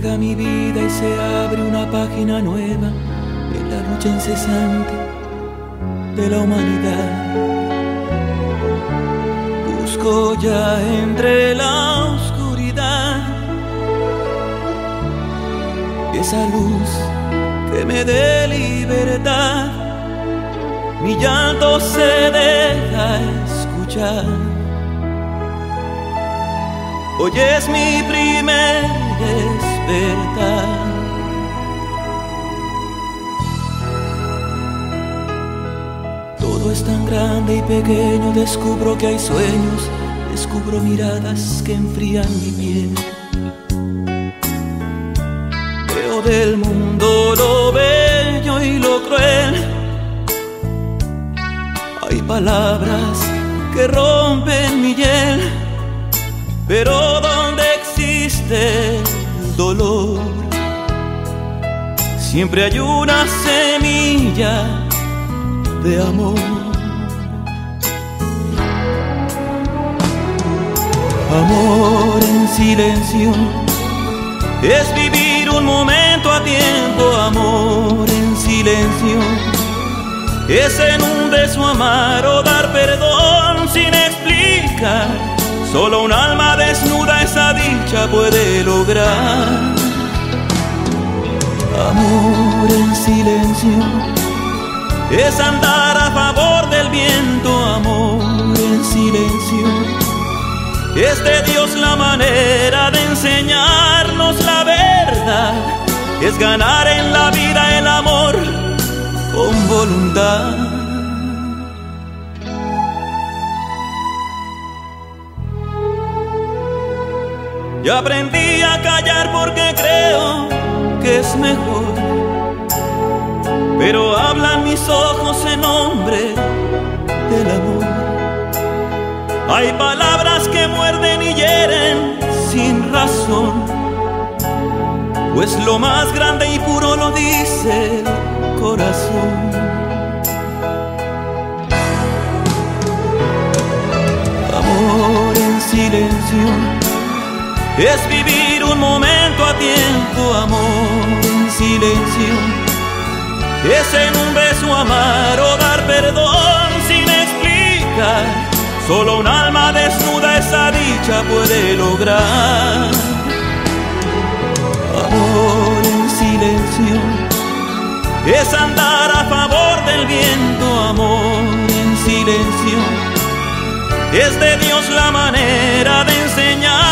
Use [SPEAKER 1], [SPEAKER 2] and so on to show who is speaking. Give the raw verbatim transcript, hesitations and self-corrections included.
[SPEAKER 1] llega mi vida y se abre una página nueva en la lucha incesante de la humanidad. Busco ya entre la oscuridad esa luz que me dé libertad. Mi llanto se deja escuchar. Hoy es mi primer despertar. Todo es tan grande y pequeño, descubro que hay sueños, descubro miradas que enfrían mi piel. Veo del mundo lo bello y lo cruel. Hay palabras que rompen mi hiel, pero donde existe el dolor, siempre hay una semilla de amor. Amor en silencio es vivir un momento a tiempo. Amor en silencio es en un beso amar o dar perdón sin explicar. Solo un alma desnuda esa dicha puede lograr. Amor en silencio es andar a favor del viento. Amor en silencio es de Dios la manera de enseñarnos la verdad. Es ganar en la vida el amor con voluntad. Yo aprendí a callar porque creo que es mejor, pero hablan mis ojos en nombre del amor. Hay palabras que muerden y hieren sin razón, pues lo más grande y puro lo dice el corazón. Amor en silencio es vivir un momento a tiempo. Amor en silencio es en un beso amar o dar perdón sin explicar. Solo un alma desnuda esa dicha puede lograr. Amor en silencio es andar a favor del viento. Amor en silencio es de Dios la manera de enseñar